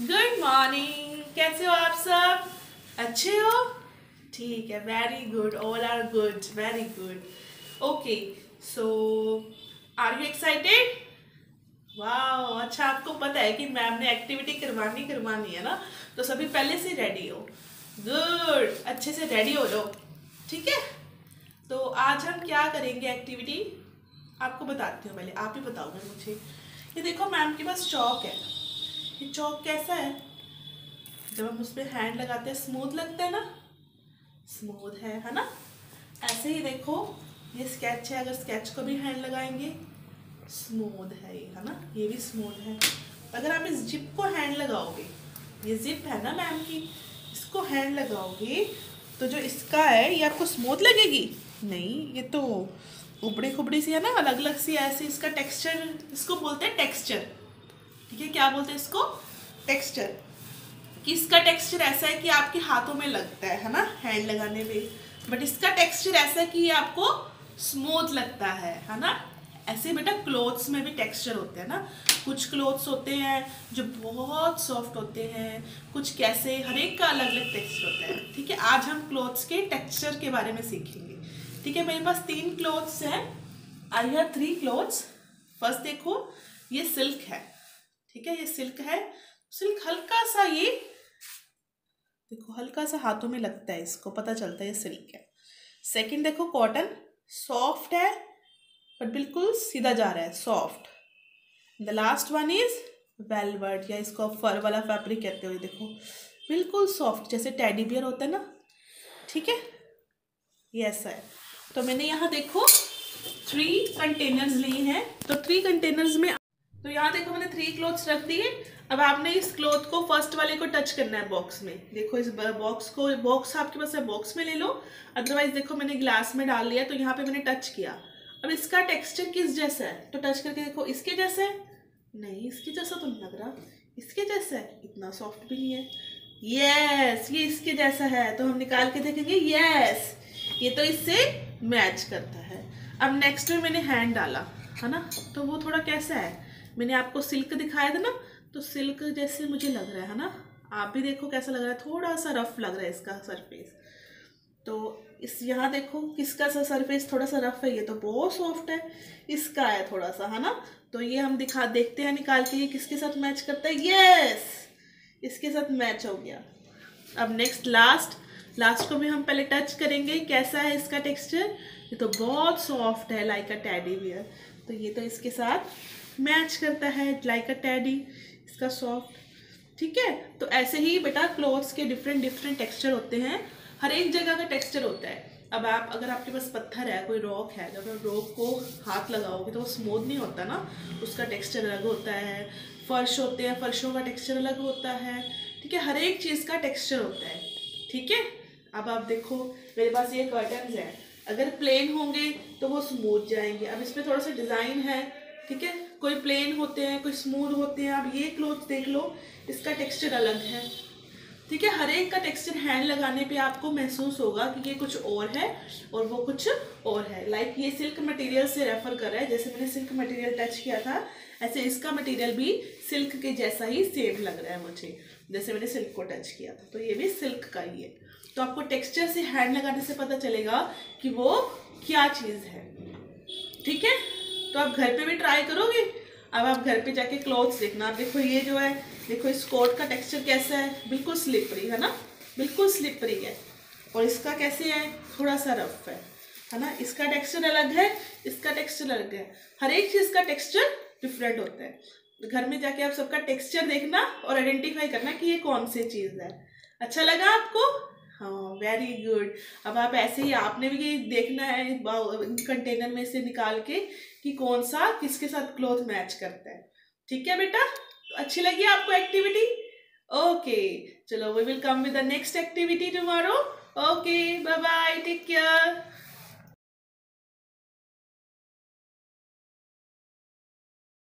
Good morning. कैसे हो आप सब? अच्छे हो? ठीक है, very good, all are good, very good. Okay, so are you excited? वाह, अच्छा आपको पता है कि मैम ने एक्टिविटी करवानी है ना, तो सभी पहले से रेडी हो। गुड, अच्छे से रेडी हो जाओ। ठीक है, तो आज हम क्या करेंगे एक्टिविटी, आपको बताती हूँ। पहले आप ही बताओगे मुझे। ये देखो, मैम के पास चौक है। ये चौक कैसा है? जब हम उस पर हैंड लगाते हैं स्मूथ लगता है ना, स्मूथ है ना। ऐसे ही देखो, ये स्केच है, अगर स्केच को भी हैंड लगाएंगे स्मूथ है ये, है ना, ये भी स्मूथ है। अगर आप इस जिप को हैंड लगाओगे, ये जिप है ना मैम की, इसको हैंड लगाओगे तो जो इसका है ये आपको स्मूथ लगेगी? नहीं, ये तो उपड़ी खुबड़ी सी है ना, अलग अलग सी ऐसे। इसका टेक्सचर, इसको बोलते हैं टेक्सचर। ठीक है, क्या बोलते हैं इसको? टेक्सचर। कि इसका टेक्सचर ऐसा है कि आपके हाथों में लगता है ना, हैंड लगाने में। बट इसका टेक्सचर ऐसा है कि ये आपको स्मूथ लगता है ना। ऐसे बेटा क्लोथ्स में भी टेक्सचर होते हैं ना। कुछ क्लोथ्स होते हैं जो बहुत सॉफ्ट होते हैं, कुछ कैसे, हर एक का अलग अलग टेक्सचर होता है। ठीक है, आज हम क्लोथ्स के टेक्सचर के बारे में सीखेंगे। ठीक है, मेरे पास 3 क्लोथ्स हैं। I have 3 clothes. फर्स्ट देखो, ये सिल्क है। ठीक है, ये सिल्क है। सिल्क हल्का सा, ये देखो हल्का सा हाथों में लगता है, इसको पता चलता है ये सिल्क है। सेकंड देखो, कॉटन, सॉफ्ट है बट बिल्कुल सीधा जा रहा है, soft. The last one is velvet, या इसको फर वाला फैब्रिक कहते हो। ये देखो बिल्कुल सॉफ्ट, जैसे टेडी बियर होता है ना। ठीक है, ये ऐसा है। तो मैंने यहाँ देखो 3 कंटेनर्स लिए हैं। तो 3 कंटेनर्स में, तो यहाँ देखो मैंने 3 क्लोथ्स रख दिए। अब आपने इस क्लोथ को फर्स्ट वाले को टच करना है बॉक्स में। देखो इस बॉक्स को, बॉक्स आपके पास है, बॉक्स में ले लो। अदरवाइज देखो मैंने ग्लास में डाल लिया, तो यहाँ पे मैंने टच किया। अब इसका टेक्सचर किस जैसा है, तो टच करके देखो, इसके जैसा है? नहीं, इसके जैसा तो नहीं लग रहा। इसके जैसा है? इतना सॉफ्ट भी नहीं है। यस, ये इसके जैसा है। तो हम निकाल के देखेंगे, यस ये तो इससे मैच करता है। अब नेक्स्ट में मैंने हैंड डाला है ना, तो वो थोड़ा कैसा है, मैंने आपको सिल्क दिखाया था ना, तो सिल्क जैसे मुझे लग रहा है ना। आप भी देखो कैसा लग रहा है, थोड़ा सा रफ लग रहा है इसका सरफेस। तो इस यहाँ देखो किसका सा सरफेस थोड़ा सा रफ है, ये तो बहुत सॉफ्ट है। इसका है थोड़ा सा, है ना। तो ये हम देखते हैं निकाल के, ये किसके साथ मैच करता है। यस, इसके साथ मैच हो गया। अब नेक्स्ट लास्ट को भी हम पहले टच करेंगे, कैसा है इसका टेक्सचर। ये तो बहुत सॉफ्ट है, लाइक अ टेडी बियर। तो ये तो इसके साथ मैच करता है, लाइक अ टेडी, इसका सॉफ्ट। ठीक है, तो ऐसे ही बेटा क्लोथ्स के डिफरेंट टेक्सचर होते हैं, हर एक जगह का टेक्सचर होता है। अब आप, अगर आपके पास पत्थर है, कोई रॉक है, जब आप रॉक को हाथ लगाओगे तो वो स्मूथ नहीं होता ना, उसका टेक्सचर अलग होता है। फर्श होते हैं, फर्शों का टेक्सचर अलग होता है। ठीक है, हर एक चीज़ का टेक्सचर होता है। ठीक है, अब आप देखो मेरे पास ये कर्टन्स हैं, अगर प्लेन होंगे तो वो स्मूथ जाएंगे। अब इसमें थोड़ा सा डिज़ाइन है। ठीक है, कोई प्लेन होते हैं, कोई स्मूथ होते हैं। अब ये क्लोथ देख लो, इसका टेक्सचर अलग है। ठीक है, हर एक का टेक्सचर हैंड लगाने पे आपको महसूस होगा कि ये कुछ और है और वो कुछ और है। लाइक ये सिल्क मटेरियल से रेफर कर रहा है, जैसे मैंने सिल्क मटेरियल टच किया था, ऐसे इसका मटेरियल भी सिल्क के जैसा ही सेम लग रहा है मुझे, जैसे मैंने सिल्क को टच किया था। तो ये भी सिल्क का ही है। तो आपको टेक्सचर से हैंड लगाने से पता चलेगा कि वो क्या चीज़ है। ठीक है, तो आप घर पे भी ट्राई करोगे। अब आप घर पे जाके क्लॉथ्स देखना। आप देखो ये जो है, देखो इस कोट का टेक्सचर कैसा है, बिल्कुल स्लिपरी है ना, बिल्कुल स्लिपरी है। और इसका कैसे है, थोड़ा सा रफ है ना। इसका टेक्सचर अलग है, इसका टेक्सचर अलग है। हर एक चीज़ का टेक्सचर डिफरेंट होता है। घर में जाके आप सबका टेक्सचर देखना और आइडेंटिफाई करना कि ये कौन सी चीज़ है। अच्छा लगा आपको? हाँ, वेरी गुड। अब आप ऐसे ही, आपने भी देखना है कंटेनर में से निकाल के कि कौन सा किसके साथ क्लॉथ मैच करता है। ठीक है बेटा, तो अच्छी लगी आपको एक्टिविटी? ओके, चलो we will come with the next activity tomorrow. Okay, bye bye, take care.